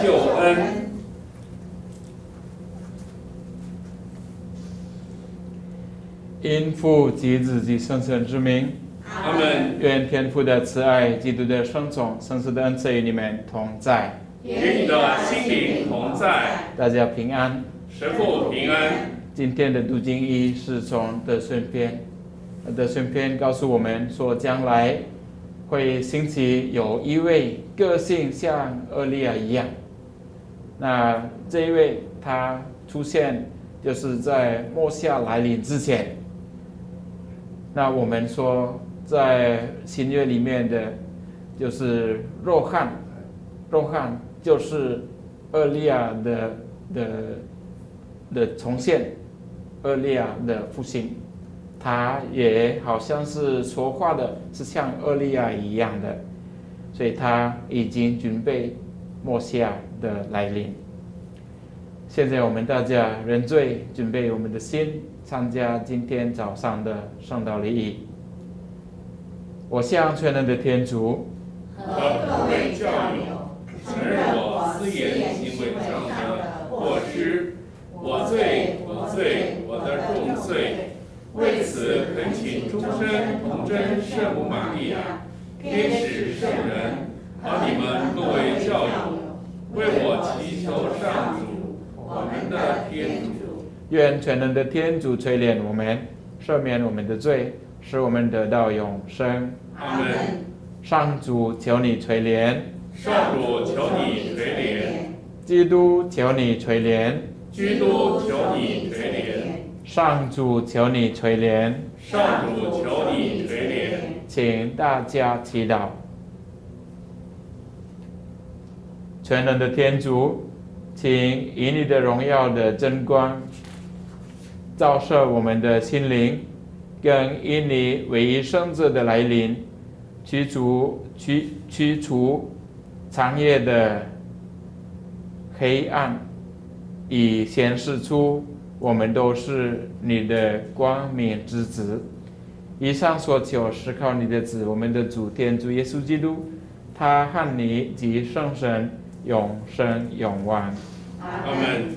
救恩。 因父及子及圣神之名， 阿们。 愿天父的慈爱、基督的圣宠、圣子的恩赐与你们同在， 与你的心灵同在。 大家平安。 神父平安。 今天的读经一是从得顺篇，得顺篇告诉我们说，将来会兴起有一位个性像厄利亚一样。那这一位他出现就是在末夏来临之前。那我们说在新约里面的就是若翰就是厄利亚的重现，厄利亚的复兴，他也好像是说话的是像厄利亚一样的，所以他已经准备末夏的来临。现在我们大家认罪，准备我们的心，参加今天早上的圣道礼仪。我向全能的天主和各位教友承认我私言行为上的过失，我罪，我的重罪。为此恳请诸圣童真圣母玛利亚、天使圣人和你们各位教友，为我祈求上主，我们的天主。 愿全能的天主垂怜我们，赦免我们的罪，使我们得到永生。 阿们。 上主求你垂怜， 上主求你垂怜， 基督求你垂怜， 基督求你垂怜， 上主求你垂怜， 上主求你垂怜。 请大家祈祷。全能的天主，请以你的荣耀的真光照射我们的心灵，更因你唯一圣子的来临，驱除长夜的黑暗，以显示出我们都是你的光明之子。以上所求是靠你的子，我们的主天主耶稣基督，他和你及圣神永生永王。 阿们。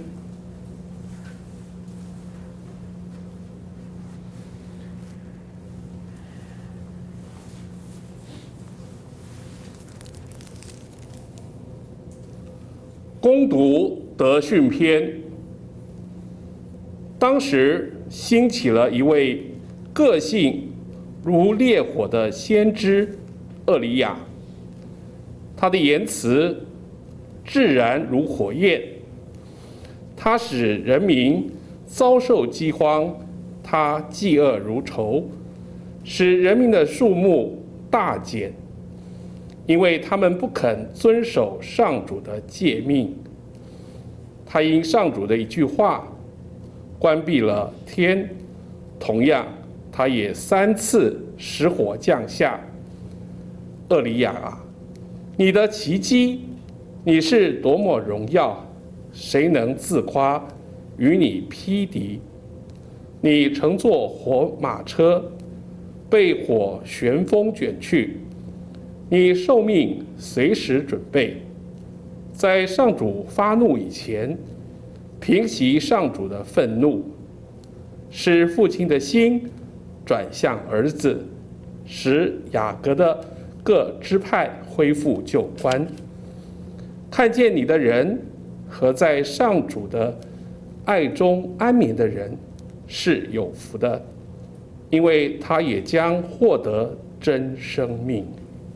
攻读德训篇。当时兴起了一位个性如烈火的先知厄里亚，他的言辞自然如火焰，他使人民遭受饥荒，他饥饿如仇，使人民的数目大减，因为他们不肯遵守上主的诫命。他因上主的一句话关闭了天，同样他也3次使火降下。厄里亚啊，你的奇迹，你是多么荣耀，谁能自夸与你匹敌？你乘坐火马车，被火旋风卷去，你受命随时准备，在上主发怒以前，平息上主的愤怒，使父亲的心转向儿子，使雅各的各支派恢复旧观。看见你的人和在上主的爱中安眠的人是有福的，因为他也将获得真生命。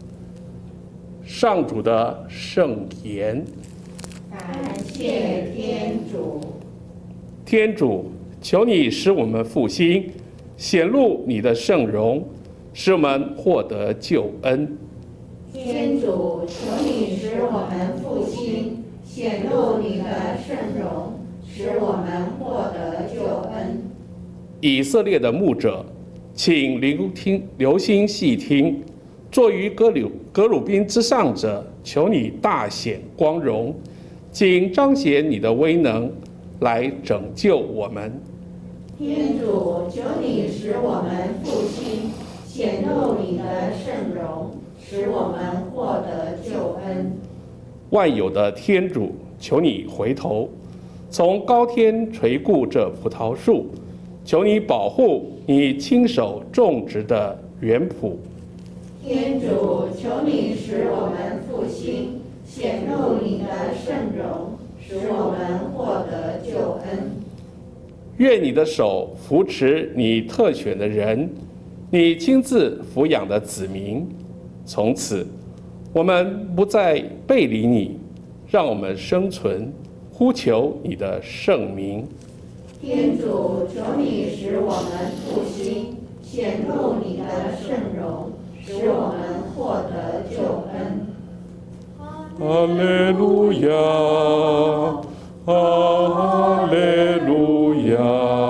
上主的圣言。 感谢天主。 天主，求你使我们复兴，显露你的圣容，使我们获得救恩。 天主，求你使我们复兴，显露你的圣容，使我们获得救恩。 以色列的牧者，请留心细听，坐于革鲁宾之上者，求你大显光荣，请彰显你的威能，来拯救我们。 天主，求你使我们复兴，显露你的圣容，使我们获得救恩。 万有的天主，求你回头，从高天垂顾这葡萄树，求你保护你亲手种植的园圃。 天主，求你使我们复兴，显露你的圣容，使我们获得救恩。 愿你的手扶持你特选的人，你亲自抚养的子民，从此我们不再背离你，让我们生存，呼求你的圣名。 天主，求你使我们复兴，显露你的圣容，使我们获得救恩。 哈利路亚，哈利路亚，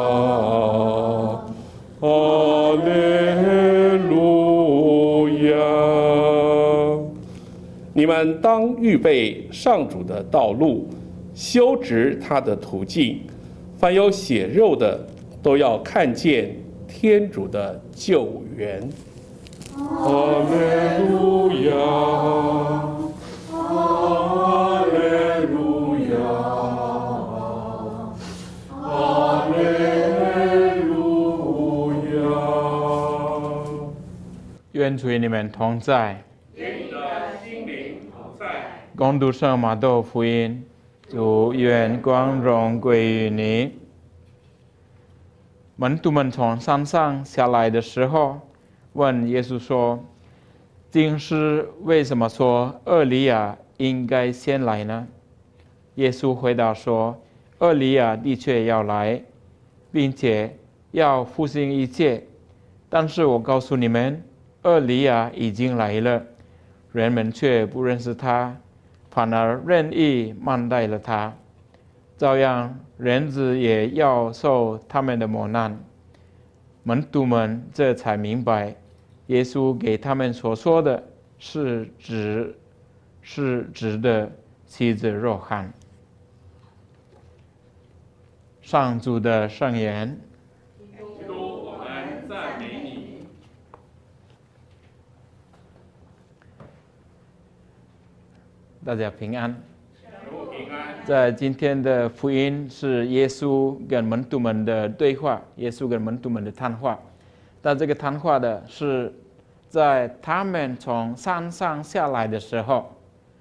哈利路亚。你们当预备上主的道路，修直他的途径。凡有血肉的，都要看见天主的救援。哈利路亚，哈利路亚，哈利路亚。 愿主与你们同在， 与你的心灵同在。 恭读圣马窦福音。主愿光荣归于你。门徒们从山上下来的时候，问耶稣说：“经师为什么说厄里亚应该先来呢？”耶稣回答说：“厄里亚的确要来，并且要复兴一切。但是我告诉你们，厄里亚已经来了，人们却不认识他。反而任意慢待了他，照样人子也要受他们的磨难。”门徒们这才明白，耶稣给他们所说的是指的妻子若翰。上主的圣言。 基督，我们赞美你。 大家平安。 主平安。 在今天的福音是耶稣跟门徒们的对话，耶稣跟门徒们的谈话。但这个谈话的是在他们从山上下来的时候，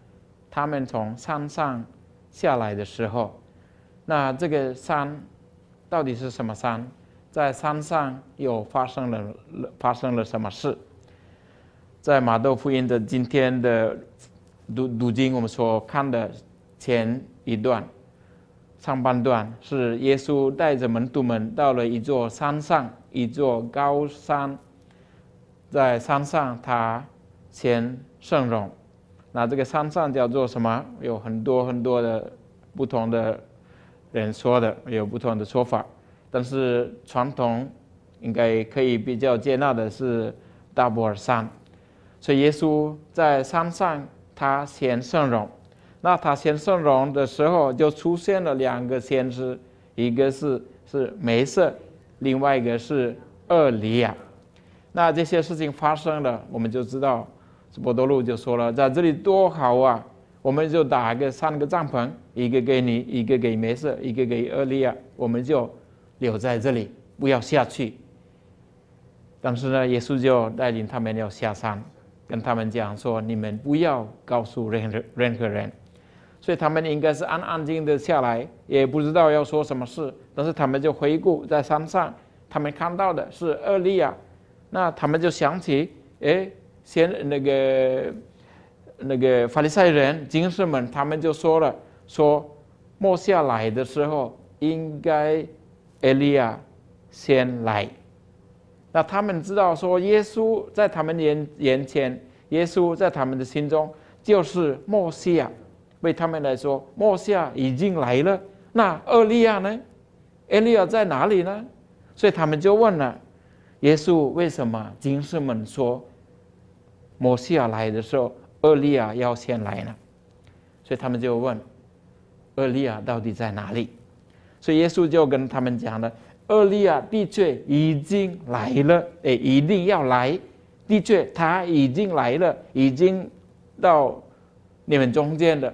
那这个山到底是什么山？在山上又发生了什么事？在马窦福音的今天的读经，我们所看的前一段上半段是耶稣带着门徒们到了一座山上，一座高山。在山上他先圣容。那这个山上叫做什么？有很多的不同的人说的，有不同的说法。但是传统应该可以比较接纳的是大伯尔山。所以耶稣在山上他先圣容。那他先圣容的时候，就出现了两个先知，一个是梅瑟，另外一个是厄里亚。那这些事情发生了，我们就知道，伯多禄就说了，在这里多好啊！我们就打3个帐篷，一个给你，一个给梅瑟，一个给厄里亚，我们就留在这里，不要下去。但是呢，耶稣就带领他们要下山，跟他们讲说，你们不要告诉任何人。所以他们应该是安安静静的下来，也不知道要说什么事。但是他们就回顾在山上，他们看到的是厄里亚，那他们就想起，先那个法利赛人、经师们，他们就说末下来的时候，应该厄里亚先来。那他们知道说，耶稣在他们眼前，耶稣在他们的心中就是末西亚。为他们来说，末夏已经来了。那厄里亚呢？厄里亚在哪里呢？所以他们就问了耶稣：为什么经师们说末夏来的时候，厄里亚要先来呢？所以他们就问：厄里亚到底在哪里？所以耶稣就跟他们讲了：厄里亚的确已经来了，一定要来。的确，他已经来了，已经到你们中间了。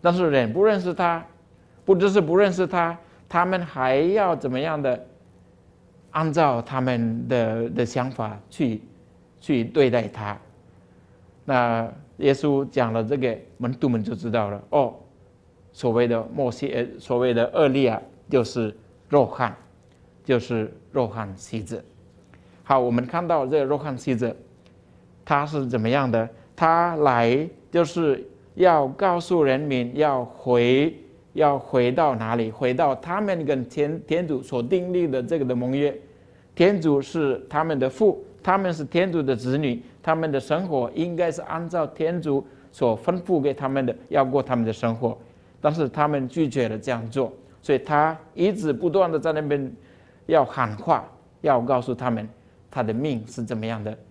但是人不认识他，不只是不认识他，他们还要怎么样的按照他们的想法去对待他。那耶稣讲了这个，门徒们就知道了哦，所谓的所谓的厄利亚就是若翰，就是若翰洗者。好，我们看到这个若翰洗者，他是怎么样的？他来就是要告诉人民，要回到哪里？回到他们跟天主所订立的这个的盟约。天主是他们的父，他们是天主的子女，他们的生活应该是按照天主所吩咐给他们的，要过他们的生活。但是他们拒绝了这样做，所以他一直不断的在那边要喊话，要告诉他们他的命是怎么样的，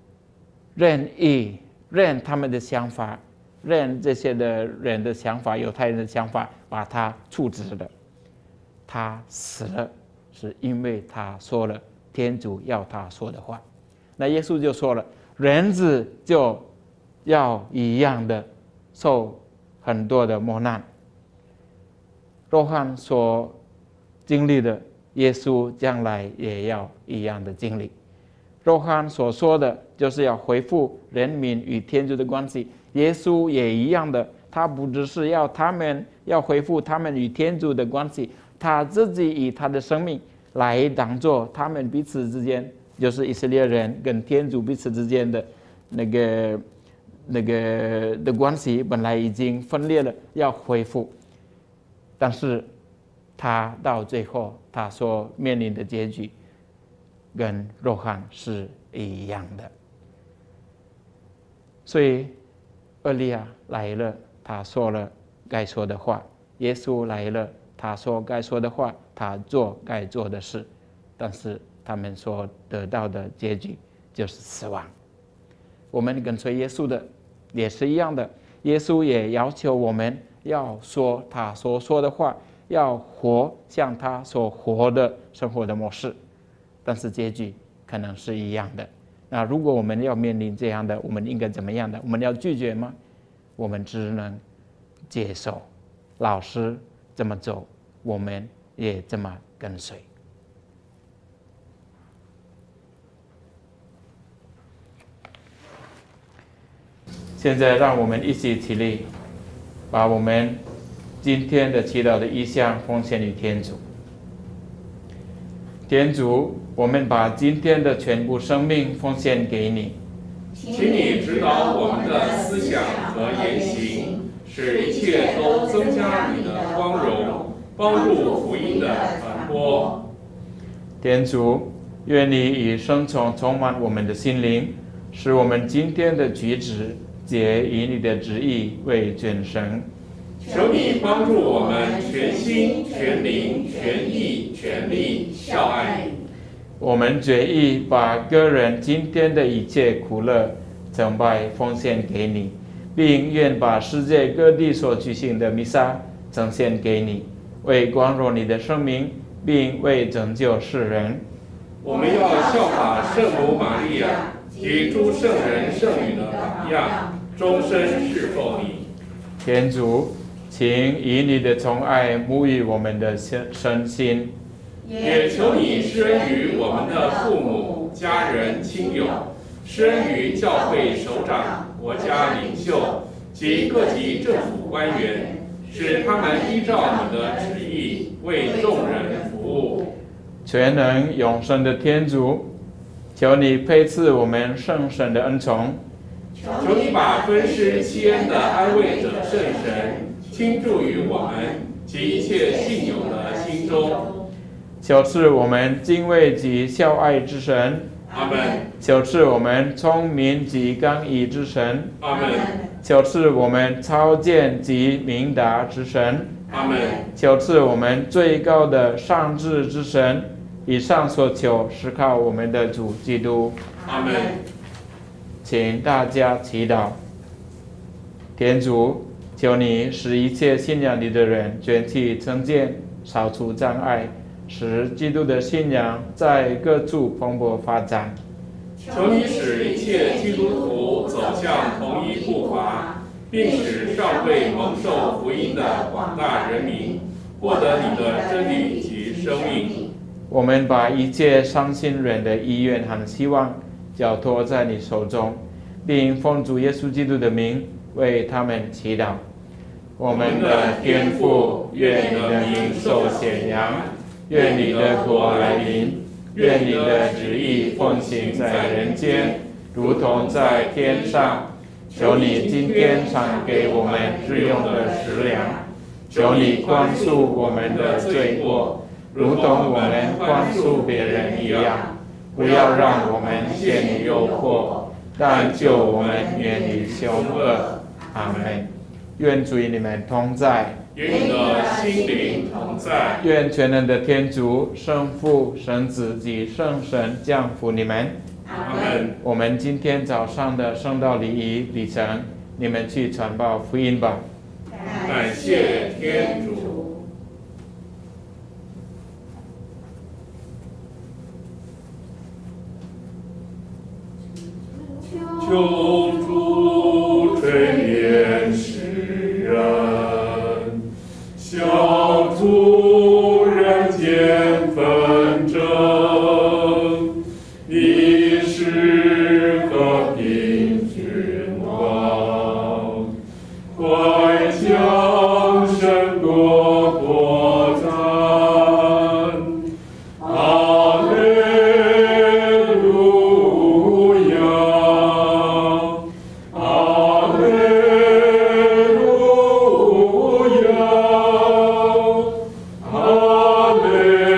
任他们的想法，任这些的人的想法，犹太人的想法，把他处置了。他死了，是因为他说了天主要他说的话。那耶稣就说了，人子就要一样的受很多的磨难。若翰所经历的，耶稣将来也要一样的经历。若翰所说的就是要恢复人民与天主的关系，耶稣也一样的，他不只是要他们要恢复他们与天主的关系，他自己以他的生命来当作他们彼此之间，就是以色列人跟天主彼此之间的那个的关系本来已经分裂了，要恢复。但是他到最后他所面临的结局跟若翰是一样的。所以厄利亚来了，他说了该说的话；耶稣来了，他说该说的话，他做该做的事。但是他们所得到的结局就是死亡。我们跟随耶稣的也是一样的，耶稣也要求我们要说他所说的话，要活像他所活的生活的模式，但是结局可能是一样的。那如果我们要面临这样的，我们应该怎么样的？我们要拒绝吗？我们只能接受，老师这么走，我们也这么跟随。现在让我们一起起立，把我们今天的祈祷的意向奉献于天主。天主，我们把今天的全部生命奉献给你， 请你指导我们的思想和言行，使一切都增加你的光荣，帮助福音的传播。 天主，愿你以圣宠充满我们的心灵，使我们今天的举止皆以你的旨意为准绳。 求你帮助我们全心、全灵、全意、全力效爱。 我们决意把个人今天的一切苦乐、崇拜奉献给你，并愿把世界各地所举行的弥撒呈现给你，为光荣你的圣名，并为拯救世人。 我们要效法圣母玛利亚及诸圣人圣女的榜样，终身侍奉你。 天主，请以你的宠爱沐浴我们的身心， 也求你施恩于我们的父母、家人、亲友，施恩于教会首长、国家领袖及各级政府官员，使他们依照你的旨意为众人服务。 全能永生的天主，求你配赐我们圣神的恩宠， 求你把分施七恩的安慰者圣神倾注于我们及一切信友的心中。 求赐我们敬畏及孝爱之神， 阿们。 求赐我们聪明及刚毅之神， 阿们。 求赐我们超见及明达之神， 阿们。 求赐我们最高的上智之神。以上所求是靠我们的主基督。 阿们。 请大家祈祷。天主，求你使一切信仰你的人卷起成见，扫除障碍，使基督的信仰在各处蓬勃发展。 求你使一切基督徒走向同一步伐，并并使尚未蒙受福音的广大人民获得你的真理及生命。 我们把一切伤心人的意愿和希望交托在你手中，并奉主耶稣基督的名为他们祈祷。我们的天父，愿你的名受显扬，愿你的国来临，愿你的旨意奉行在人间，如同在天上。求你今天赏给我们日用的食粮，求你宽恕我们的罪过，如同我们宽恕别人一样。不要让我们陷于诱惑，但救我们免于凶恶。阿们。愿主与你们同在， 与你的心灵同在。 愿全能的天主、圣父、圣子及圣神降福你们。 阿们。 我们今天早上的圣道礼仪礼程，你们去传报福音吧。 感谢天主。求主垂怜世人，消除人间纷争，以使和平君王，快将神国扩展。阿门。路亚，阿门。路亚，阿门。